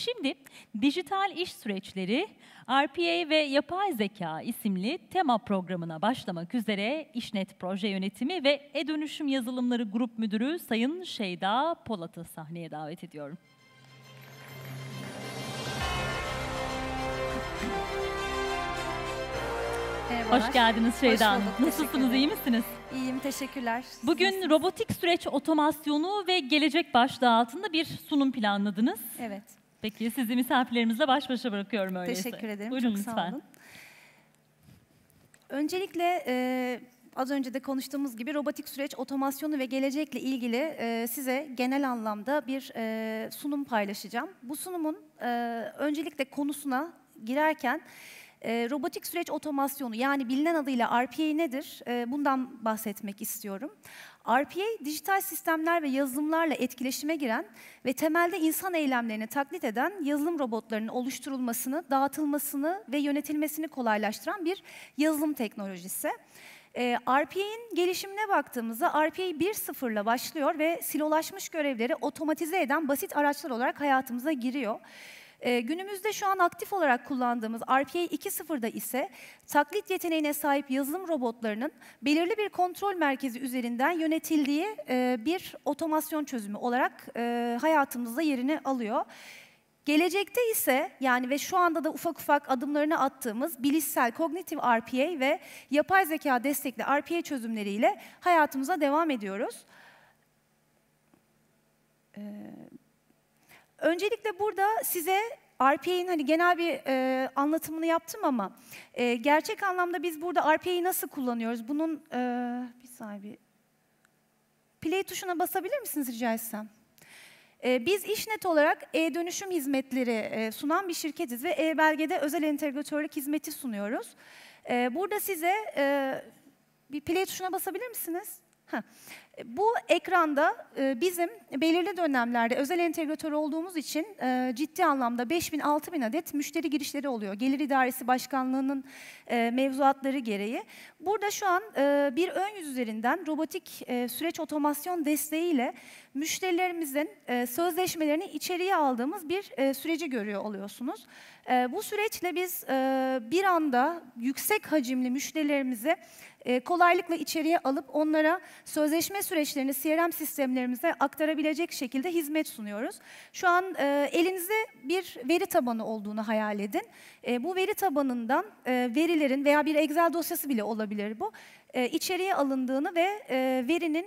Şimdi Dijital İş Süreçleri, RPA ve Yapay Zeka isimli tema programına başlamak üzere İşnet Proje Yönetimi ve E-Dönüşüm Yazılımları Grup Müdürü Sayın Şeyda Polat'ı sahneye davet ediyorum. Merhabalar. Hoş geldiniz Şeyda Hanım. Hoş bulduk, Nasılsınız, iyi misiniz? İyiyim, teşekkürler. Bugün robotik süreç otomasyonu ve gelecek başlığı altında bir sunum planladınız. Evet. Peki sizi misafirlerimizle baş başa bırakıyorum öyleyse. Teşekkür ederim. Buyurun çok lütfen. Sağ olun. Öncelikle az önce de konuştuğumuz gibi robotik süreç otomasyonu ve gelecekle ilgili size genel anlamda bir sunum paylaşacağım. Bu sunumun öncelikle konusuna girerken robotik süreç otomasyonu, yani bilinen adıyla RPA nedir? Bundan bahsetmek istiyorum. RPA, dijital sistemler ve yazılımlarla etkileşime giren ve temelde insan eylemlerini taklit eden yazılım robotlarının oluşturulmasını, dağıtılmasını ve yönetilmesini kolaylaştıran bir yazılım teknolojisi. RPA'nin gelişimine baktığımızda RPA 1.0 ile başlıyor ve silolaşmış görevleri otomatize eden basit araçlar olarak hayatımıza giriyor. Günümüzde şu an aktif olarak kullandığımız RPA 2.0'da ise taklit yeteneğine sahip yazılım robotlarının belirli bir kontrol merkezi üzerinden yönetildiği bir otomasyon çözümü olarak hayatımızda yerini alıyor. Gelecekte ise ve şu anda da ufak ufak adımlarını attığımız bilişsel, kognitif RPA ve yapay zeka destekli RPA çözümleriyle hayatımıza devam ediyoruz. Öncelikle burada size RPA'nin genel bir anlatımını yaptım ama gerçek anlamda biz burada RPA'yı nasıl kullanıyoruz? Bunun bir saniye, play tuşuna basabilir misiniz rica etsem? Biz İşnet olarak e-dönüşüm hizmetleri sunan bir şirketiz ve e-belgede özel entegratörlük hizmeti sunuyoruz. Burada size bir play tuşuna basabilir misiniz? Bu ekranda bizim belirli dönemlerde özel entegratör olduğumuz için ciddi anlamda 5000-6000 adet müşteri girişleri oluyor. Gelir İdaresi Başkanlığı'nın mevzuatları gereği. Burada şu an bir ön yüz üzerinden robotik süreç otomasyon desteğiyle müşterilerimizin sözleşmelerini içeriye aldığımız bir süreci görüyor oluyorsunuz. Bu süreçle biz bir anda yüksek hacimli müşterilerimizi kolaylıkla içeriye alıp onlara sözleşme süreçlerini CRM sistemlerimize aktarabilecek şekilde hizmet sunuyoruz. Şu an elinizde bir veri tabanı olduğunu hayal edin. Bu veri tabanından verilerin veya bir Excel dosyası bile olabilir bu, içeriye alındığını ve verinin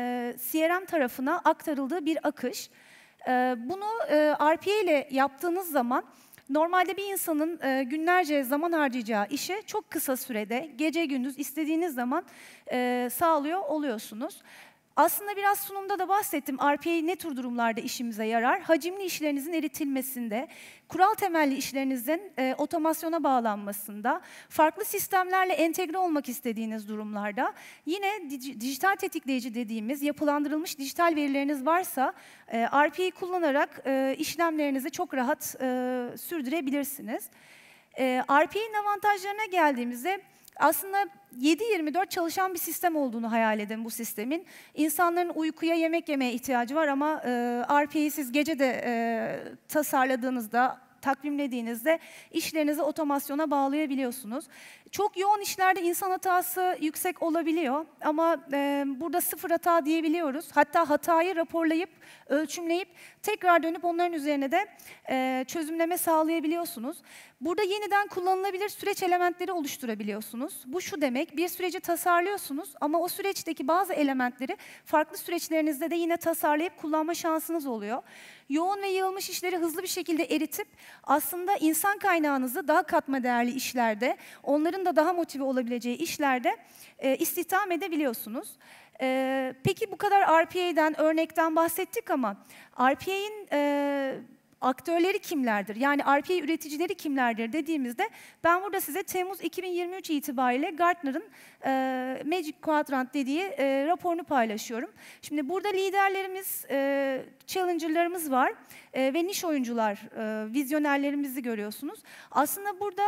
CRM tarafına aktarıldığı bir akış. Bunu RPA ile yaptığınız zaman normalde bir insanın günlerce zaman harcayacağı işi çok kısa sürede, gece gündüz istediğiniz zaman sağlıyor oluyorsunuz. Aslında biraz sunumda da bahsettim. RPA ne tür durumlarda işimize yarar? Hacimli işlerinizin eritilmesinde, kural temelli işlerinizin otomasyona bağlanmasında, farklı sistemlerle entegre olmak istediğiniz durumlarda, yine dijital tetikleyici dediğimiz yapılandırılmış dijital verileriniz varsa RPA'yı kullanarak işlemlerinizi çok rahat sürdürebilirsiniz. RPA'nın avantajlarına geldiğimizde aslında 7/24 çalışan bir sistem olduğunu hayal edin bu sistemin. İnsanların uykuya, yemek yemeye ihtiyacı var ama RPA'yı siz gece de tasarladığınızda, takvimlediğinizde işlerinizi otomasyona bağlayabiliyorsunuz. Çok yoğun işlerde insan hatası yüksek olabiliyor ama burada sıfır hata diyebiliyoruz. Hatta hatayı raporlayıp, ölçümleyip tekrar dönüp onların üzerine de çözümleme sağlayabiliyorsunuz. Burada yeniden kullanılabilir süreç elementleri oluşturabiliyorsunuz. Bu şu demek, bir süreci tasarlıyorsunuz ama o süreçteki bazı elementleri farklı süreçlerinizde de yine tasarlayıp kullanma şansınız oluyor. Yoğun ve yığılmış işleri hızlı bir şekilde eritip aslında insan kaynağınızı daha katma değerli işlerde, onların da daha motive olabileceği işlerde istihdam edebiliyorsunuz. Peki bu kadar RPA'den, örnekten bahsettik ama RPA'nin aktörleri kimlerdir? Yani RPA üreticileri kimlerdir dediğimizde ben burada size Temmuz 2023 itibariyle Gartner'ın Magic Quadrant dediği raporunu paylaşıyorum. Şimdi burada liderlerimiz, challenger'larımız var ve niş oyuncular, vizyonerlerimizi görüyorsunuz. Aslında burada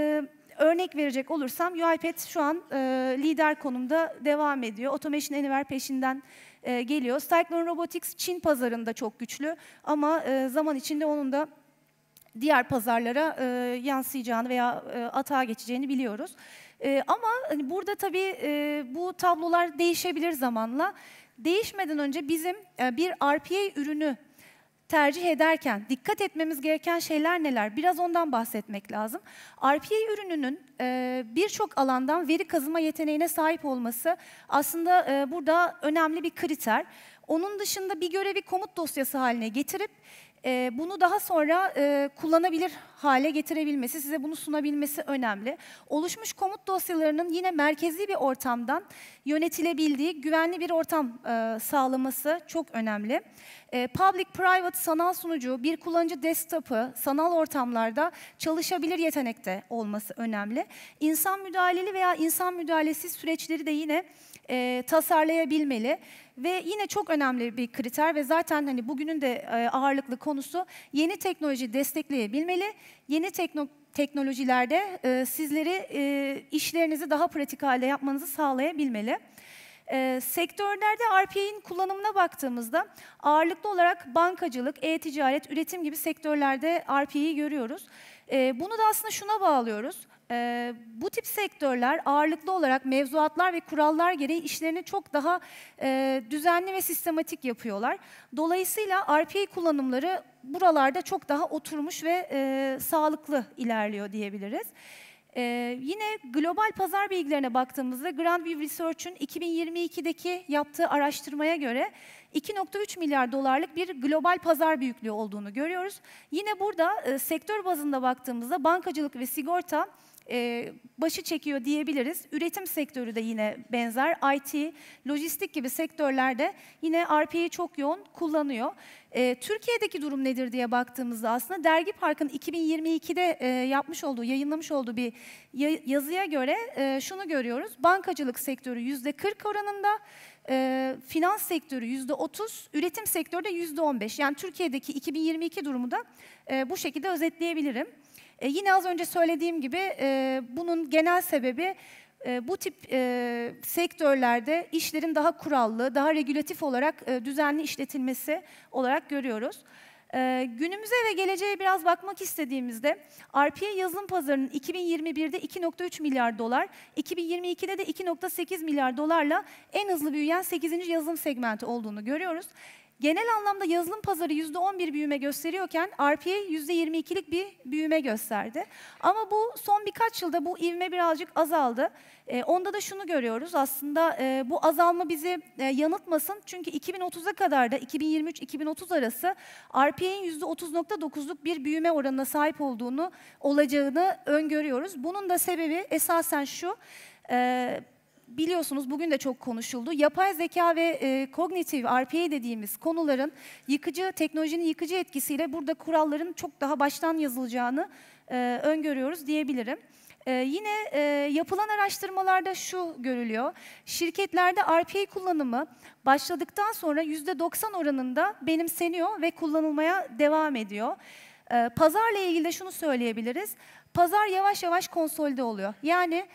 örnek verecek olursam UiPath şu an lider konumda devam ediyor. Automation Anywhere peşinden geliyor. Cyclone Robotics Çin pazarında çok güçlü ama zaman içinde onun da diğer pazarlara yansıyacağını veya atağa geçeceğini biliyoruz. Ama hani burada tabii bu tablolar değişebilir zamanla. Değişmeden önce bizim bir RPA ürünü tercih ederken dikkat etmemiz gereken şeyler neler? Biraz ondan bahsetmek lazım. RPA ürününün birçok alandan veri kazıma yeteneğine sahip olması aslında burada önemli bir kriter. Onun dışında bir görevi komut dosyası haline getirip bunu daha sonra kullanabilir hale getirebilmesi, size bunu sunabilmesi önemli. Oluşmuş komut dosyalarının yine merkezi bir ortamdan yönetilebildiği güvenli bir ortam sağlaması çok önemli. Public-private sanal sunucu, bir kullanıcı desktop'ı sanal ortamlarda çalışabilir yetenekte olması önemli. İnsan müdahaleli veya insan müdahalesiz süreçleri de yine tasarlayabilmeli. Ve yine çok önemli bir kriter ve zaten hani bugünün de ağırlıklı konusu, yeni teknoloji destekleyebilmeli. Yeni teknolojilerde sizleri işlerinizi daha pratik halde yapmanızı sağlayabilmeli. Sektörlerde RPA'nin kullanımına baktığımızda ağırlıklı olarak bankacılık, e-ticaret, üretim gibi sektörlerde RPA'yı görüyoruz. Bunu da aslında şuna bağlıyoruz. Bu tip sektörler ağırlıklı olarak mevzuatlar ve kurallar gereği işlerini çok daha düzenli ve sistematik yapıyorlar. Dolayısıyla RPA kullanımları buralarda çok daha oturmuş ve sağlıklı ilerliyor diyebiliriz. Yine global pazar bilgilerine baktığımızda Grandview Research'ün 2022'deki yaptığı araştırmaya göre 2,3 milyar dolarlık bir global pazar büyüklüğü olduğunu görüyoruz. Yine burada sektör bazında baktığımızda bankacılık ve sigorta başı çekiyor diyebiliriz. Üretim sektörü de yine benzer. IT, lojistik gibi sektörlerde yine RPA'yı çok yoğun kullanıyor. Türkiye'deki durum nedir diye baktığımızda aslında Dergi Park'ın 2022'de yayınlamış olduğu bir yazıya göre şunu görüyoruz. Bankacılık sektörü %40 oranında, finans sektörü %30, üretim sektörü de %15. Yani Türkiye'deki 2022 durumu da bu şekilde özetleyebilirim. Yine az önce söylediğim gibi bunun genel sebebi bu tip sektörlerde işlerin daha kurallı, daha regülatif olarak düzenli işletilmesi olarak görüyoruz. Günümüze ve geleceğe biraz bakmak istediğimizde RPA yazılım pazarının 2021'de 2,3 milyar dolar, 2022'de de 2,8 milyar dolarla en hızlı büyüyen 8. yazılım segmenti olduğunu görüyoruz. Genel anlamda yazılım pazarı %11 büyüme gösteriyorken RPA %22'lik bir büyüme gösterdi. Ama bu son birkaç yılda bu ivme birazcık azaldı. Onda da şunu görüyoruz aslında, bu azalma bizi yanıltmasın. Çünkü 2030'a kadar da 2023-2030 arası RPA'nin %30,9'luk bir büyüme oranına sahip olacağını öngörüyoruz. Bunun da sebebi esasen şu. Biliyorsunuz bugün de çok konuşuldu. Yapay zeka ve kognitif RPA dediğimiz konuların teknolojinin yıkıcı etkisiyle burada kuralların çok daha baştan yazılacağını öngörüyoruz diyebilirim. Yine yapılan araştırmalarda şu görülüyor. Şirketlerde RPA kullanımı başladıktan sonra %90 oranında benimseniyor ve kullanılmaya devam ediyor. Pazarla ilgili de şunu söyleyebiliriz. Pazar yavaş yavaş konsolide oluyor. Yani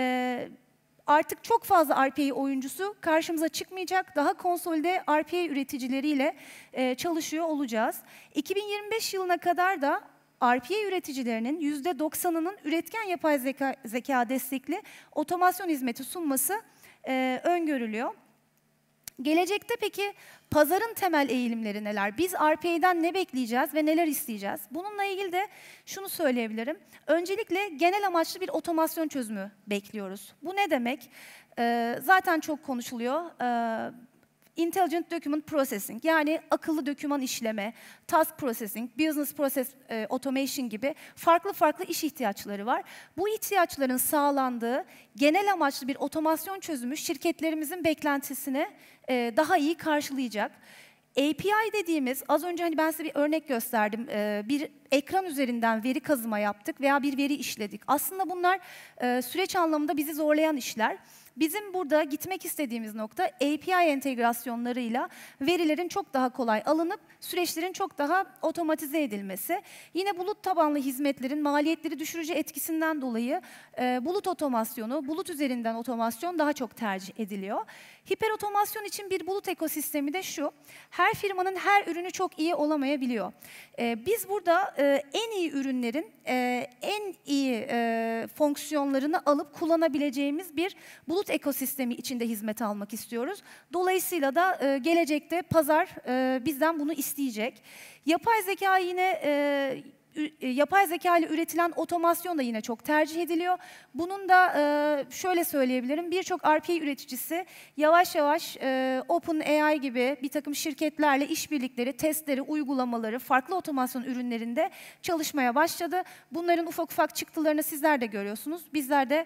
artık çok fazla RPA oyuncusu karşımıza çıkmayacak. Daha konsolide RPA üreticileriyle çalışıyor olacağız. 2025 yılına kadar da RPA üreticilerinin %90'ının üretken yapay zeka destekli otomasyon hizmeti sunması öngörülüyor. Gelecekte peki pazarın temel eğilimleri neler? Biz RPA'den ne bekleyeceğiz ve neler isteyeceğiz? Bununla ilgili de şunu söyleyebilirim. Öncelikle genel amaçlı bir otomasyon çözümü bekliyoruz. Bu ne demek? Zaten çok konuşuluyor. Intelligent Document Processing, yani akıllı doküman işleme, task processing, business process automation gibi farklı iş ihtiyaçları var. Bu ihtiyaçların sağlandığı genel amaçlı bir otomasyon çözümü şirketlerimizin beklentisini daha iyi karşılayacak. API dediğimiz, az önce hani ben size bir örnek gösterdim, bir ekran üzerinden veri kazıma yaptık veya bir veri işledik. Aslında bunlar süreç anlamında bizi zorlayan işler. Bizim burada gitmek istediğimiz nokta API entegrasyonlarıyla verilerin çok daha kolay alınıp süreçlerin çok daha otomatize edilmesi. Yine bulut tabanlı hizmetlerin maliyetleri düşürücü etkisinden dolayı bulut otomasyonu, bulut üzerinden otomasyon daha çok tercih ediliyor. Hiper otomasyon için bir bulut ekosistemi de şu: her firmanın her ürünü çok iyi olamayabiliyor. Biz burada en iyi ürünlerin en iyi fonksiyonlarını alıp kullanabileceğimiz bir bulut ekosistemi içinde hizmet almak istiyoruz. Dolayısıyla da gelecekte pazar bizden bunu isteyecek. Yapay zeka yine yapay zeka ile üretilen otomasyon da yine çok tercih ediliyor. Bunun da şöyle söyleyebilirim, birçok RPA üreticisi yavaş yavaş OpenAI gibi bir takım şirketlerle işbirlikleri, testleri, uygulamaları, farklı otomasyon ürünlerinde çalışmaya başladı. Bunların ufak ufak çıktılarını sizler de görüyorsunuz. Bizler de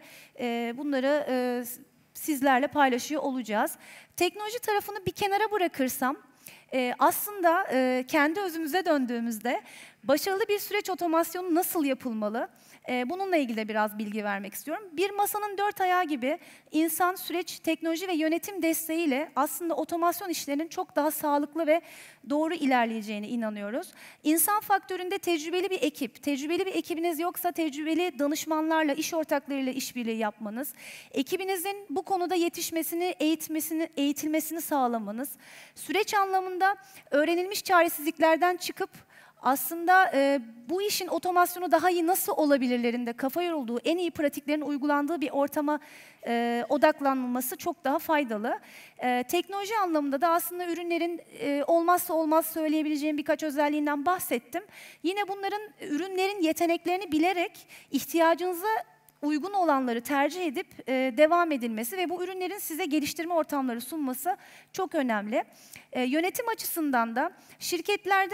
bunları sizlerle paylaşıyor olacağız. Teknoloji tarafını bir kenara bırakırsam, aslında kendi özümüze döndüğümüzde başarılı bir süreç otomasyonu nasıl yapılmalı? Bununla ilgili de biraz bilgi vermek istiyorum. Bir masanın 4 ayağı gibi insan, süreç, teknoloji ve yönetim desteğiyle aslında otomasyon işlerinin çok daha sağlıklı ve doğru ilerleyeceğine inanıyoruz. İnsan faktöründe tecrübeli bir ekip, tecrübeli bir ekibiniz yoksa tecrübeli danışmanlarla, iş ortaklarıyla işbirliği yapmanız, ekibinizin bu konuda yetişmesini, eğitilmesini sağlamanız, süreç anlamında öğrenilmiş çaresizliklerden çıkıp aslında bu işin otomasyonu daha iyi nasıl olabilirlerinde kafa yorulduğu, en iyi pratiklerin uygulandığı bir ortama odaklanılması çok daha faydalı. Teknoloji anlamında da aslında ürünlerin olmazsa olmaz söyleyebileceğim birkaç özelliğinden bahsettim. Yine bunların, ürünlerin yeteneklerini bilerek ihtiyacınıza uygun olanları tercih edip devam edilmesi ve bu ürünlerin size geliştirme ortamları sunması çok önemli. Yönetim açısından da şirketlerde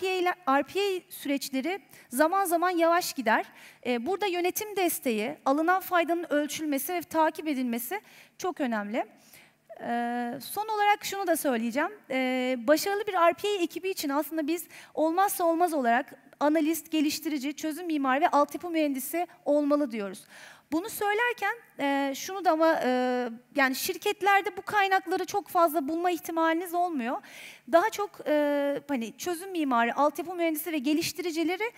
RPA süreçleri zaman zaman yavaş gider. Burada yönetim desteği, alınan faydanın ölçülmesi ve takip edilmesi çok önemli. Son olarak şunu da söyleyeceğim. Başarılı bir RPA ekibi için aslında biz olmazsa olmaz olarak analist, geliştirici, çözüm mimarı ve altyapı mühendisi olmalı diyoruz. Bunu söylerken şunu da ama yani şirketlerde bu kaynakları çok fazla bulma ihtimaliniz olmuyor. Daha çok hani çözüm mimarı, altyapı mühendisi ve geliştiricileri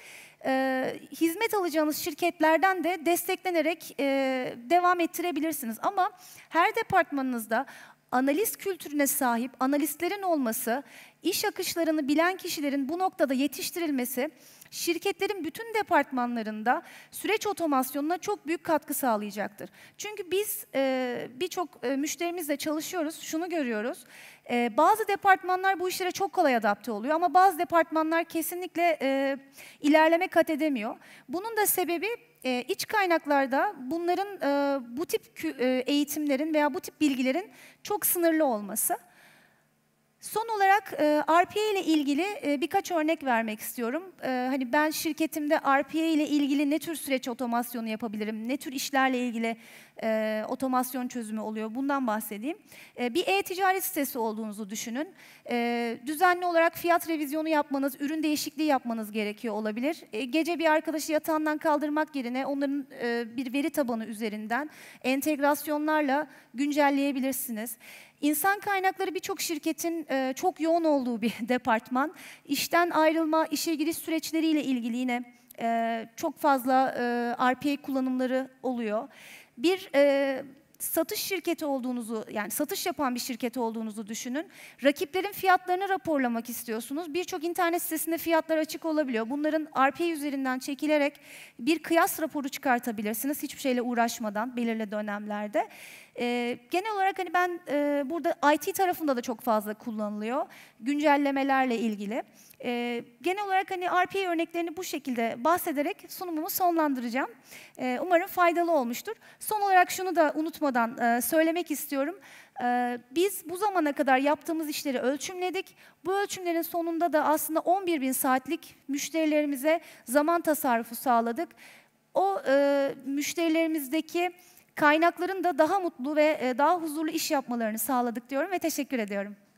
hizmet alacağınız şirketlerden de desteklenerek devam ettirebilirsiniz. Ama her departmanınızda analist kültürüne sahip analistlerin olması, iş akışlarını bilen kişilerin bu noktada yetiştirilmesi, şirketlerin bütün departmanlarında süreç otomasyonuna çok büyük katkı sağlayacaktır. Çünkü biz birçok müşterimizle çalışıyoruz, şunu görüyoruz. Bazı departmanlar bu işlere çok kolay adapte oluyor ama bazı departmanlar kesinlikle ilerleme kat edemiyor. Bunun da sebebi iç kaynaklarda bunların bu tip eğitimlerin veya bu tip bilgilerin çok sınırlı olması. Son olarak RPA ile ilgili birkaç örnek vermek istiyorum. Hani ben şirketimde RPA ile ilgili ne tür süreç otomasyonu yapabilirim, ne tür işlerle ilgili otomasyon çözümü oluyor, bundan bahsedeyim. Bir e-ticaret sitesi olduğunuzu düşünün. Düzenli olarak fiyat revizyonu yapmanız, ürün değişikliği yapmanız gerekiyor olabilir. Gece bir arkadaşı yatağından kaldırmak yerine onların bir veri tabanı üzerinden entegrasyonlarla güncelleyebilirsiniz. İnsan kaynakları birçok şirketin çok yoğun olduğu bir departman. İşten ayrılma, işe giriş süreçleriyle ilgili yine çok fazla RPA kullanımları oluyor. Bir satış şirketi olduğunuzu, yani satış yapan bir şirket olduğunuzu düşünün. Rakiplerin fiyatlarını raporlamak istiyorsunuz. Birçok internet sitesinde fiyatlar açık olabiliyor. Bunların RPA üzerinden çekilerek bir kıyas raporu çıkartabilirsiniz hiçbir şeyle uğraşmadan belirli dönemlerde. Genel olarak hani ben burada IT tarafında da çok fazla kullanılıyor. Güncellemelerle ilgili. Genel olarak hani RPA örneklerini bu şekilde bahsederek sunumumu sonlandıracağım. Umarım faydalı olmuştur. Son olarak şunu da unutmadan söylemek istiyorum. Biz bu zamana kadar yaptığımız işleri ölçümledik. Bu ölçümlerin sonunda da aslında 11.000 saatlik müşterilerimize zaman tasarrufu sağladık. O müşterilerimizdeki kaynakların da daha mutlu ve daha huzurlu iş yapmalarını sağladık diyorum ve teşekkür ediyorum.